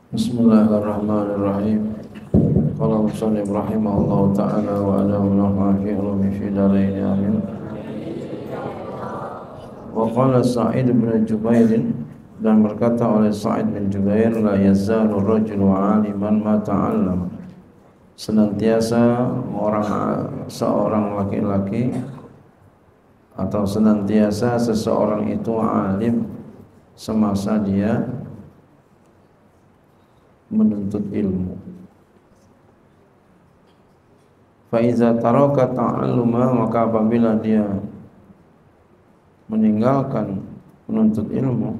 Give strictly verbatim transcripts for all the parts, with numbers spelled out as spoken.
Bismillahirrahmanirrahim. Qala musannif rahimahullahu ta'ala wa ala nafa'a fi ulumi fi darain amin. Wa qala Sa'id bin Jubair, dan berkata oleh Sa'id bin Jubair, la yazalu rajulu 'aliman ma ta'allam. Senantiasa orang seorang laki-laki atau senantiasa seseorang itu alim semasa dia menuntut ilmu. Fa iza taraka ta'alluma, maka apabila dia meninggalkan menuntut ilmu,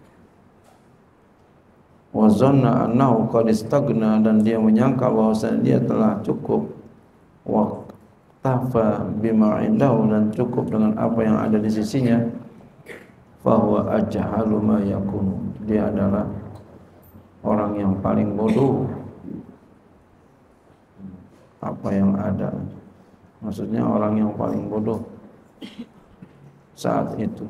wa zanna annahu qad istaghna, dan dia menyangka bahwasanya dia telah cukup, wa tafa bima indahu, dan cukup dengan apa yang ada di sisinya, fa huwa ajhalu ma yakun, dia adalah orang yang paling bodoh apa yang ada. Maksudnya orang yang paling bodoh saat itu.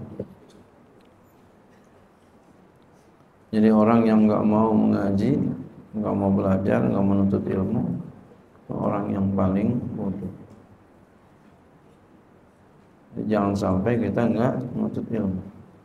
Jadi orang yang enggak mau mengaji, enggak mau belajar, enggak menuntut ilmu, orang yang paling bodoh. Jadi jangan sampai kita enggak menuntut ilmu,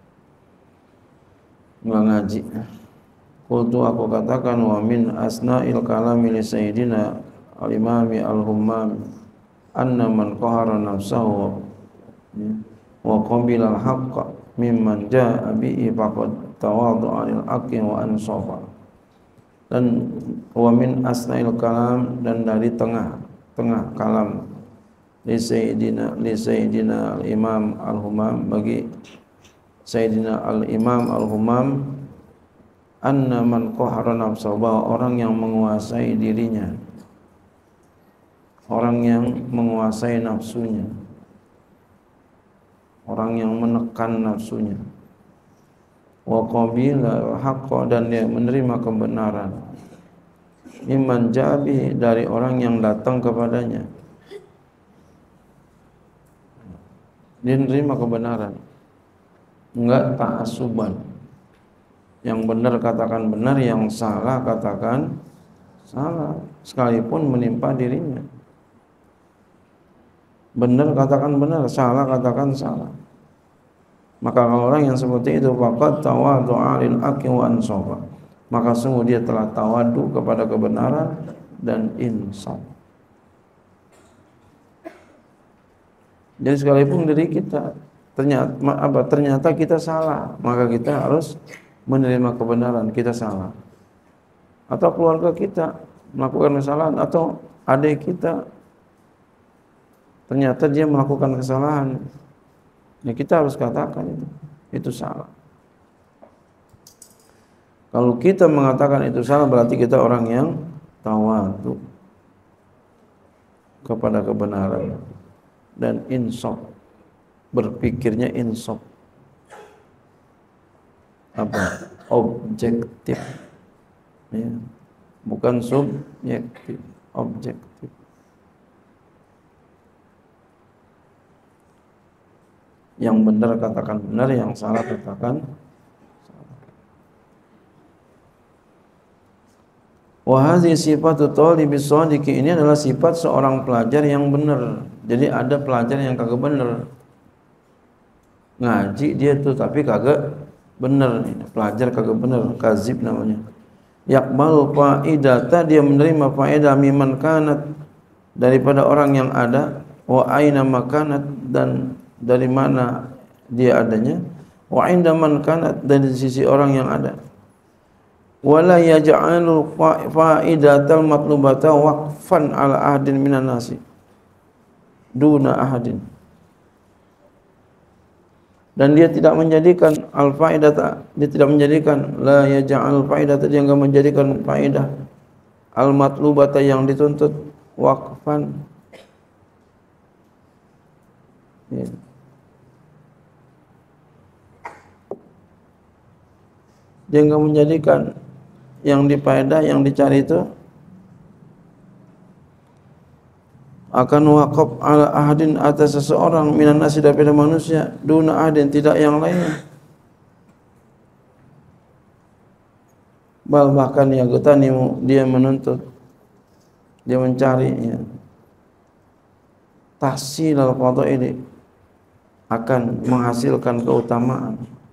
enggak ngaji. Qultu, aku katakan, wa min asna'il kalami li sayyidina al-imami al-hummam anna man qahara nafsahu wa qabila al-haqqa mimman ja'a bihi faqad tawaddu'a lil haqqi wa ansafa. Dan wa min asna'il kalam, dan dari tengah-tengah kalam li sayyidina li sayyidina al-imam al-hummam, bagi sayyidina al-imam al-hummam, anna man qahara nafsahu, bahwa orang yang menguasai dirinya, orang yang menguasai nafsunya, orang yang menekan nafsunya, wa qabila haqqa, dan dia menerima kebenaran, mimman jabi, dari orang yang datang kepadanya, dia menerima kebenaran, enggak ta'assuban. Yang benar katakan benar, yang salah katakan salah, sekalipun menimpa dirinya. Benar katakan benar, salah katakan salah. Maka kalau orang yang seperti itu, faqad tawaddu'a lil haqqi wa ansafa, maka sungguh dia telah tawadu kepada kebenaran dan insaf. Jadi sekalipun diri kita ternyata apa ternyata kita salah, maka kita harus menerima kebenaran, kita salah. Atau keluarga kita melakukan kesalahan, atau adik kita ternyata dia melakukan kesalahan, ya kita harus katakan itu, itu salah. Kalau kita mengatakan itu salah, berarti kita orang yang tawadhu kepada kebenaran dan insaf, berpikirnya insaf, apa, objektif, ya, bukan subjektif, objektif. Yang benar katakan benar, yang salah katakan salah. Wa hadhihi sifatu talibis shadiqi, ini adalah sifat seorang pelajar yang benar. Jadi ada pelajar yang kagak benar, ngaji dia tuh tapi kagak benar, pelajar kagak benar, kazib namanya. Yaqbalu faidata, dia menerima faedah, miman kanat, daripada orang yang ada, wa aina makanat, dan dari mana dia adanya, wa inda man kanat, dari sisi orang yang ada. Wala yaj'alu faidatal matlubata waqfan ala ahadin minan nasi duna ahadin, dan dia tidak menjadikan al-faidata, dia tidak menjadikan, la yaj'al faidata, dia enggak menjadikan faidah al-matlubata, yang dituntut, waqfan, ya. Dia enggak menjadikan yang difaedah, yang dicari itu akan wakaf ala ahadin, atas seseorang, minan nasi, daripada manusia, duna ahadin, tidak yang lainnya. Bal bahkan ya gutanimu, dia menuntut, dia mencari ya. Tahsil al-fadaili akan menghasilkan keutamaan.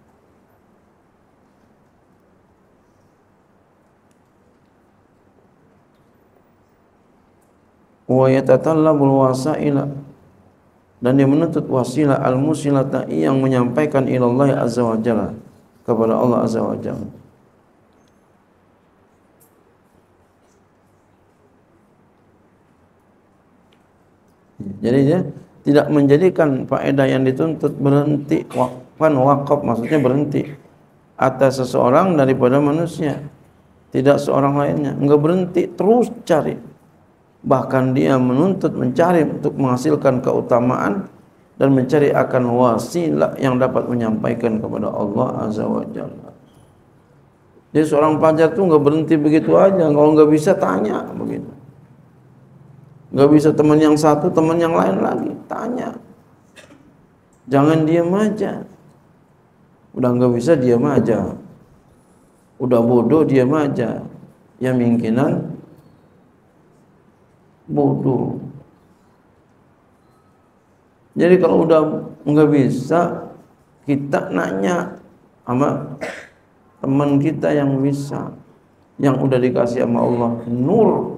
Wa yatatallabul wasaila, dan dia menuntut wasilah al-musilata yang menyampaikan ilallah azza wa jalla, kepada Allah azza wa jalla. Jadi dia tidak menjadikan faedah yang dituntut berhenti, wakfan wakaf, maksudnya berhenti atas seseorang daripada manusia, tidak seorang lainnya, enggak berhenti, terus cari. Bahkan dia menuntut, mencari untuk menghasilkan keutamaan dan mencari akan wasilah yang dapat menyampaikan kepada Allah azza wa jalla. Jadi seorang pelajar itu enggak berhenti begitu aja, kalau enggak bisa tanya begitu. Enggak bisa teman yang satu, teman yang lain lagi, tanya. Jangan diam aja. Udah enggak bisa diam aja. Udah bodoh diam aja. Ya mungkinan bodoh. Jadi kalau udah enggak bisa, kita nanya sama teman kita yang bisa, yang udah dikasih sama Allah nur.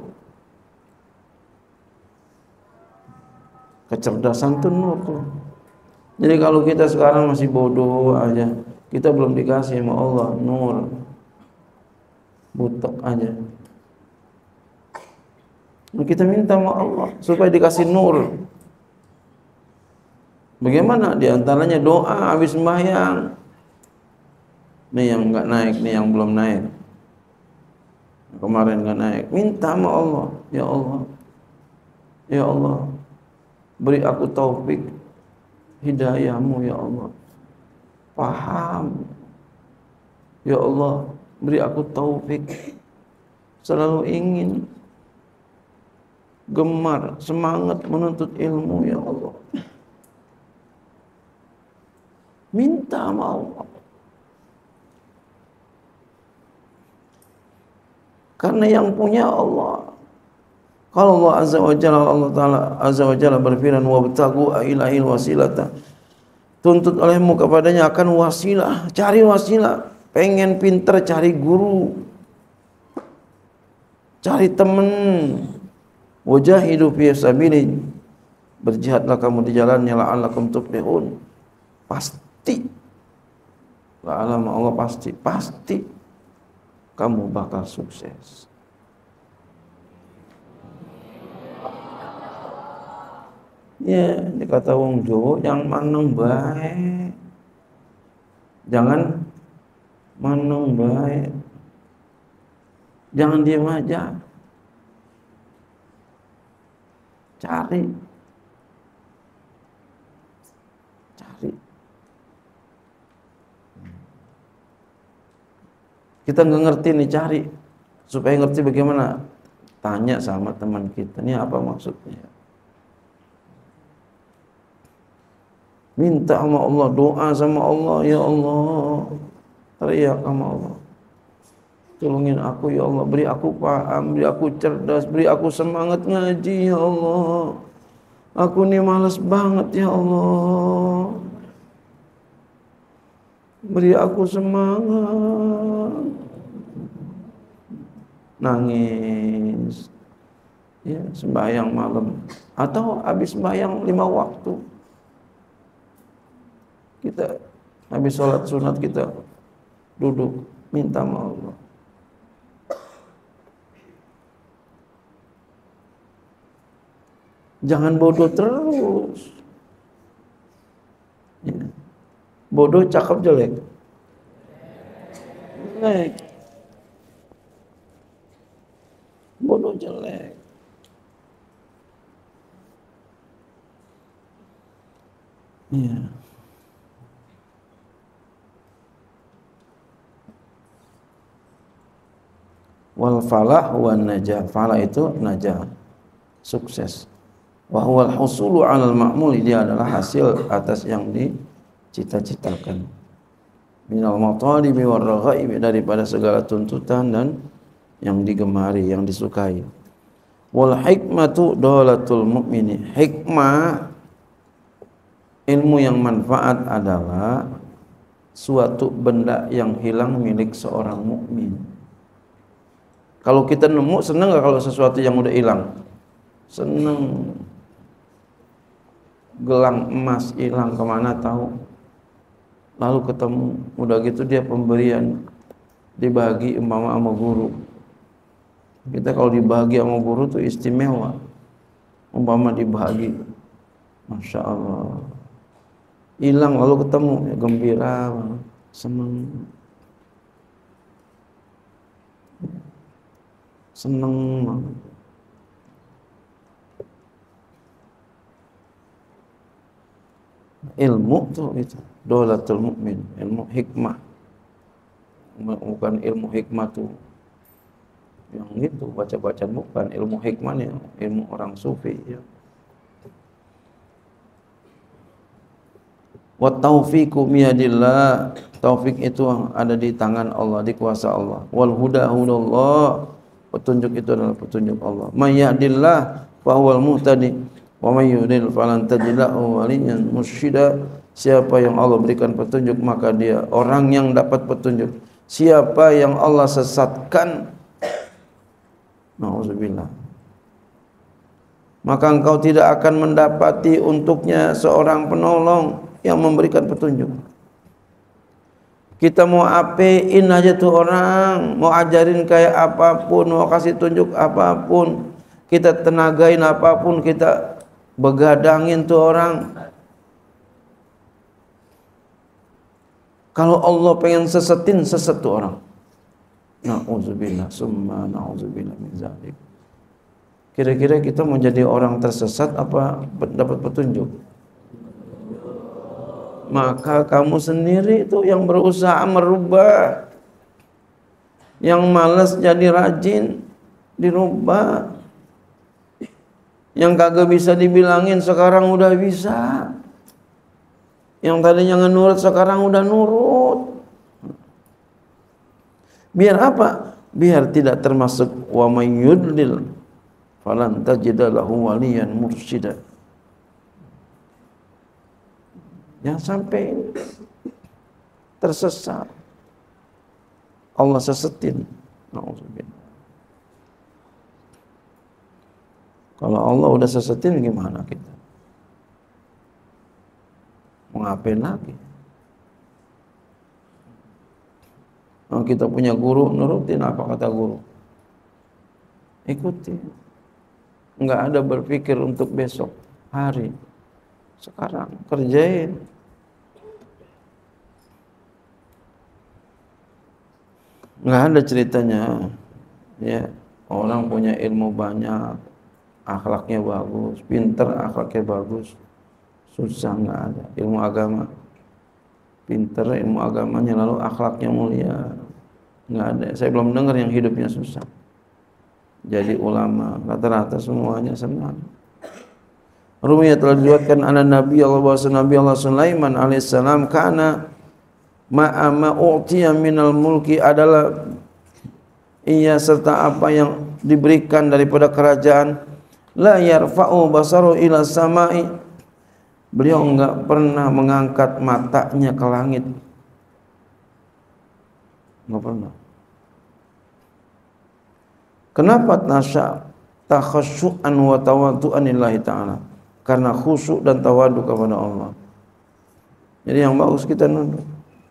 Kecerdasan itu nur tuh. Jadi kalau kita sekarang masih bodoh aja, kita belum dikasih sama Allah nur, butek aja. Nah, kita minta sama Allah supaya dikasih nur. Bagaimana? Di antaranya doa habis sembahyang. Nih yang enggak naik, nih yang belum naik. Kemarin enggak naik, minta sama Allah, ya Allah, ya Allah, beri aku taufik hidayahmu ya Allah, paham ya Allah, beri aku taufik, selalu ingin, gemar, semangat menuntut ilmu ya Allah. Minta sama Allah. Karena yang punya Allah. Kalau Allah azza wa jalla, Allah taala azza wa jalla berfirman, wabtagu ilahil wasilata, tuntut olehmu kepadanya akan wasilah, cari wasilah. Pengen pinter, cari guru, cari teman. Wajahidu fi sabili, berjihadlah kamu di jalannya, la'allakum tuflihun. Pasti, la'alam Allah pasti, pasti kamu bakal sukses. Ya, dikata wong Jawa, jangan maneng bae. Jangan maneng bae. Jangan diam aja. Cari. Cari. Kita nggak ngerti nih, cari. Supaya ngerti bagaimana, tanya sama teman kita, ini apa maksudnya. Minta sama Allah, doa sama Allah, ya Allah, teriak sama Allah, tolongin aku ya Allah, beri aku paham, beri aku cerdas, beri aku semangat ngaji ya Allah, aku ini malas banget ya Allah, beri aku semangat. Nangis ya, sembahyang malam atau habis sembahyang lima waktu, kita habis sholat sunat kita duduk minta sama Allah. Jangan bodoh terus ya. Bodoh cakep jelek? Jelek. Bodoh jelek. Iya. Wal falah wan najah. Falah itu najah, sukses. Wa huwal husulu 'alal ma'mul, dia adalah hasil atas yang dicita-citakan. minal matalibi war raghaib, daripada segala tuntutan dan yang digemari, yang disukai. Wal hikmatu dolatul mu'mini, hikmah ilmu yang manfaat adalah suatu benda yang hilang milik seorang mukmin. Kalau kita nemu, senang gak kalau sesuatu yang udah hilang? Senang. Gelang emas hilang kemana tahu, lalu ketemu, udah gitu dia pemberian, dibagi umpama sama guru. Kita kalau dibagi sama guru tuh istimewa, umpama dibagi, masya Allah, hilang lalu ketemu, ya gembira, senang, senang. Ilmu tuh itu dolatul mukmin, ilmu hikmah, bukan ilmu hikmah tuh yang itu baca-baca, bukan ilmu hikmahnya, ilmu orang sufi ya. Wa taufiqu miyadillah, taufik itu ada di tangan Allah, di kuasa Allah. Wal huda hudallah, petunjuk itu adalah petunjuk Allah. May yahdillah fa huwal muhtadi wa may yudlil falan tajid lahu waliyyan mursyida. Siapa yang Allah berikan petunjuk maka dia orang yang dapat petunjuk. Siapa yang Allah sesatkan, na'udzubillah, maka engkau tidak akan mendapati untuknya seorang penolong yang memberikan petunjuk. Kita mau apein aja tuh orang, mau ajarin kayak apapun, mau kasih tunjuk apapun, kita tenagain apapun, kita begadangin tuh orang, kalau Allah pengen sesetin, seset tuh orang. Na'udzubillah, summa na'udzubillah min zalik. Kira-kira kita mau jadi orang tersesat apa dapat petunjuk? Maka kamu sendiri itu yang berusaha merubah, yang malas jadi rajin dirubah, yang kagak bisa dibilangin sekarang udah bisa, yang tadinya ngenurut sekarang udah nurut. Biar apa? Biar tidak termasuk wa may yudlil falan tajida lahu waliyan mursyida. Jangan sampai tersesat, Allah sesetin. Kalau Allah udah sesetin, gimana kita? Mau ngapain lagi? Kalau kita punya guru, nurutin apa kata guru, ikuti. Enggak ada berpikir untuk besok hari, sekarang kerjain. Enggak ada ceritanya ya orang punya ilmu banyak, akhlaknya bagus, pinter, akhlaknya bagus, susah. Enggak ada ilmu agama pinter, ilmu agamanya lalu akhlaknya mulia, enggak ada. Saya belum dengar yang hidupnya susah jadi ulama, rata-rata semuanya senang. Rumiyah telah diriwayatkan anak Nabi Allah bahwa Nabi Allah Sulaiman alaihissalam kana ma'ama u'tiya minal mulki, adalah ia serta apa yang diberikan daripada kerajaan, la yarfa'u basaru ila samai, beliau enggak pernah mengangkat matanya ke langit, enggak pernah. Kenapa? Nasya takhasyu'an wa tawaddu'an lillahi ta'ala, karena khusyuk dan tawadu kepada Allah. Jadi yang bagus kita nunduk.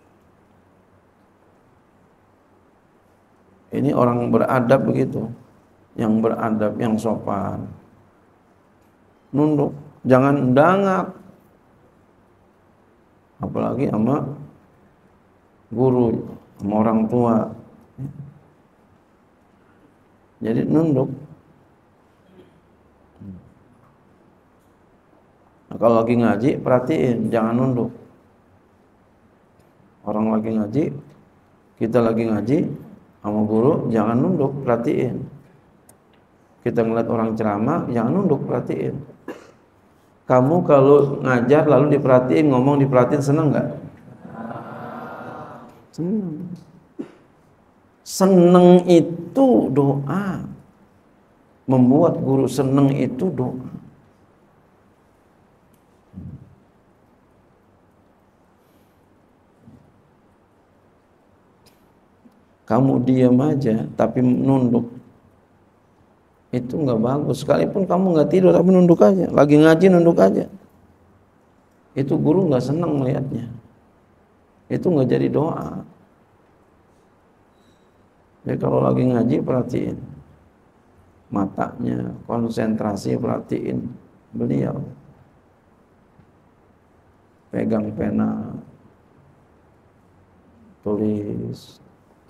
Ini orang beradab begitu, yang beradab, yang sopan, nunduk, jangan dangak, apalagi sama guru, sama orang tua. Jadi nunduk. Nah, kalau lagi ngaji, perhatiin, jangan nunduk. Orang lagi ngaji, kita lagi ngaji sama guru, jangan nunduk, perhatiin. Kita ngeliat orang ceramah, jangan nunduk, perhatiin. Kamu kalau ngajar lalu diperhatiin, ngomong diperhatiin, seneng nggak? Senang. Senang itu doa. Membuat guru senang itu doa. Kamu diam aja tapi nunduk, itu nggak bagus. Sekalipun kamu nggak tidur tapi nunduk aja, lagi ngaji nunduk aja, itu guru nggak senang melihatnya. Itu nggak jadi doa. Jadi kalau lagi ngaji perhatiin matanya, konsentrasi, perhatiin beliau pegang pena, tulis.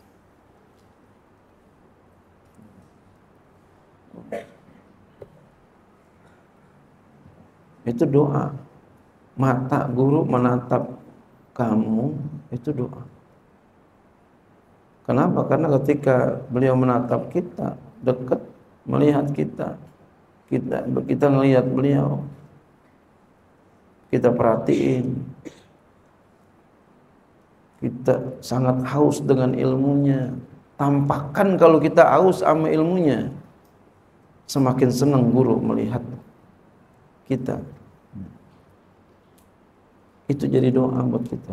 Itu doa. Mata guru menatap kamu, itu doa. Kenapa? Karena ketika beliau menatap kita, dekat, melihat kita, kita kita melihat beliau, kita perhatiin, kita sangat haus dengan ilmunya. Tampakkan kalau kita haus sama ilmunya, semakin senang guru melihat kita. Itu jadi doa buat kita.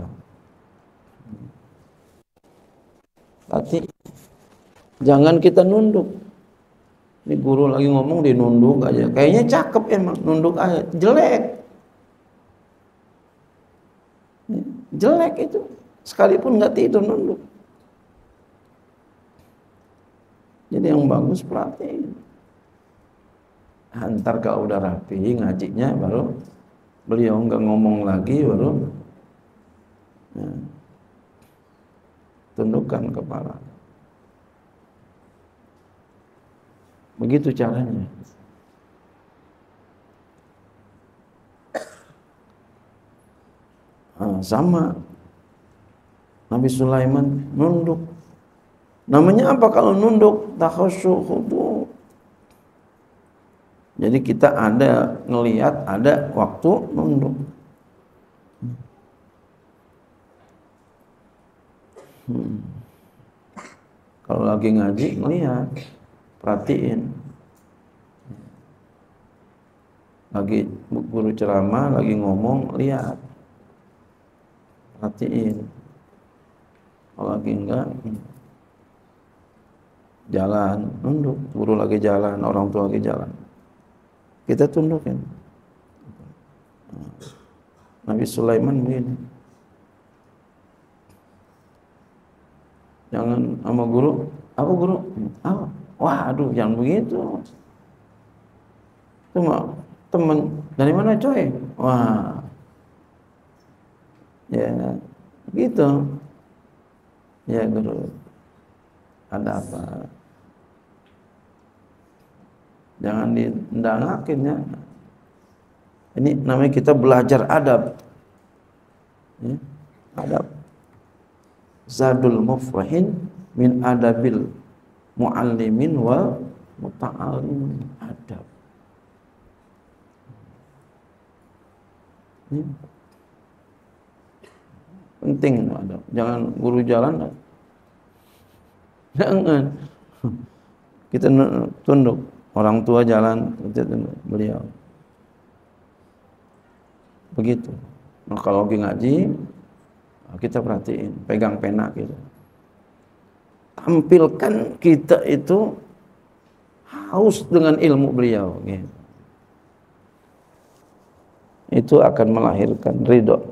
Tapi jangan kita nunduk. Ini guru lagi ngomong dia nunduk aja. Kayaknya cakep emang, nunduk aja. Jelek. Jelek itu. Sekalipun nggak tidur nunduk. Jadi yang bagus perhatiin. Antar kalau udah rapi ngajinya baru beliau nggak ngomong lagi, baru ya, tundukkan kepala. Begitu caranya. Nah, sama Nabi Sulaiman nunduk. Namanya apa kalau nunduk? Takhasyu khudu. Jadi kita ada ngelihat, ada waktu nunduk. Hmm. Kalau lagi ngaji ngelihat, perhatiin. Lagi guru ceramah, lagi ngomong, lihat, perhatiin. Kalau lagi enggak, jalan, nunduk. Guru lagi jalan, orang tua lagi jalan, kita tundukin. Nabi Sulaiman begini. Jangan sama guru, apa guru? Apa? Wah, aduh, jangan begitu. Cuma teman dari mana coy? Wah, ya gitu. Ya guru, ada apa? Jangan didangakin ya. Ini namanya kita belajar adab. Ya, adab. Zadul mufrahin min adabil muallimin wa muta'allimin. Adab. Ya. Penting adab. Jangan guru jalan. Jangan. Kita tunduk. Orang tua jalan, kita tunduk beliau. Begitu. Nah, kalau lagi ngaji, kita perhatiin, pegang pena kita. Tampilkan kita itu haus dengan ilmu beliau. Gitu. Itu akan melahirkan ridho.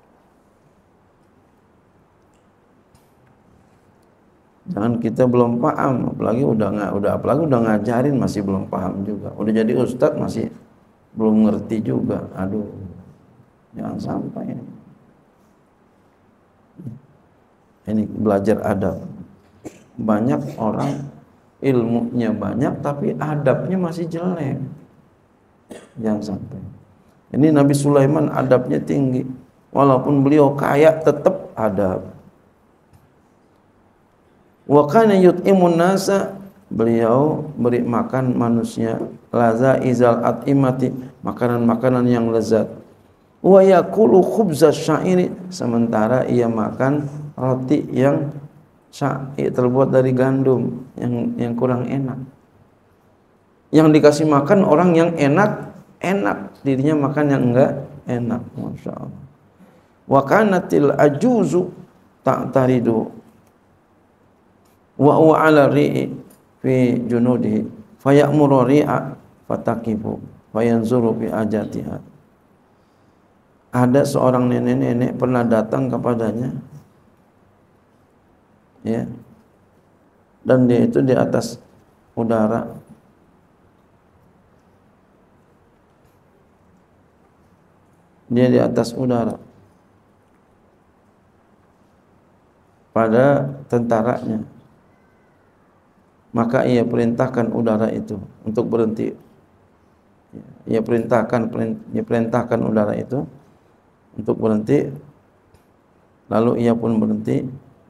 Jangan kita belum paham, apalagi udah nggak, udah apalagi udah ngajarin masih belum paham juga. Udah jadi ustadz masih belum ngerti juga. Aduh, jangan sampai ini. Ini belajar adab. Banyak orang ilmunya banyak tapi adabnya masih jelek. Jangan sampai. Ini Nabi Sulaiman adabnya tinggi. Walaupun beliau kaya tetap adab. Wa kana yut'imun nasa, beliau beri makan manusia laza izal at'imati, makanan-makanan yang lezat. Wa yakulu khubza syairi, sementara ia makan roti yang syai terbuat dari gandum yang yang kurang enak. Yang dikasih makan orang yang enak, enak, dirinya makan yang enggak enak. Masya Allah. Wa kanatil ajuzu ta'taridu wa huwa ala ri'i fi junudihi fayamuru ri'a fataqifu fayanzuru fi ajatiha. Ada seorang nenek-nenek pernah datang kepadanya, ya, dan dia itu di atas udara, dia di atas udara pada tentaranya, maka ia perintahkan udara itu untuk berhenti. Ia perintahkan ia perintahkan udara itu untuk berhenti, lalu ia pun berhenti.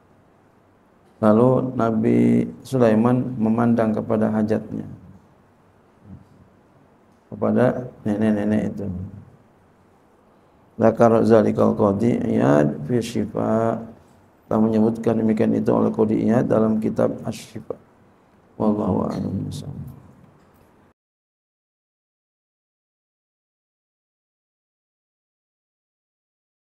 Lalu Nabi Sulaiman memandang kepada hajatnya, kepada nenek-nenek itu. Zakar zalikal qadi Iyad fi Syifa, telah menyebutkan demikian itu oleh Qadi Iyad dalam kitab Asy-Syifa. Wallahu a'lam bishawab.